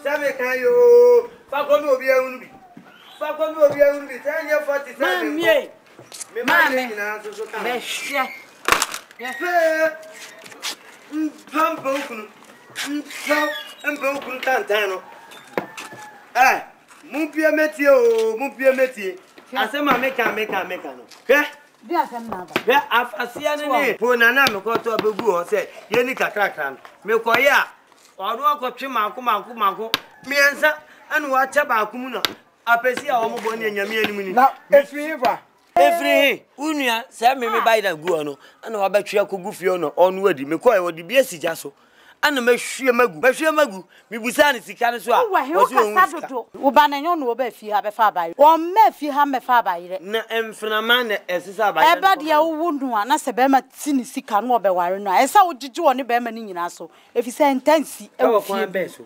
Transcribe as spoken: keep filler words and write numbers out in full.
Sabe can you? Fakono obi ehunu. Fakono obi ehunu bi. Say you forty-seven. Mami. Mami na so so kan. Be hwe. Fe. Mpampo kunu. Mpam, mpam kunu tantan no. Eh, mumpie metie o, mumpie metie. Asema meka meka meka no. Hwe? Bi asem na ba. Hwe afasia ne ne. Po na na me ko to abegu ho se, ye ni kakrakra no. Me ko ye a, odo akotwe manko manko manko. Miensa anu wa cha ba akumu no. Apesi a wo mo bo ne nyame anim ni. Na efiri fa. Efiri unua se me me bai da gu no. Ana wa batwe akogu fie no. Onu wadi me ko e wodi bi asija so. Ana mahwie magu mahwie magu mibusa ne sika ne so a wo so wo dodo wo ba na nyo no wo ba fi ha be fa abaye wo ma fi ha me fa abaye na emframa na esisa abaye e ba de wo nu a na se be ma ti ne sika no wo be ware no a esa wo gigi wo ne be ma ni nyina so efi se intensi e wo fi be so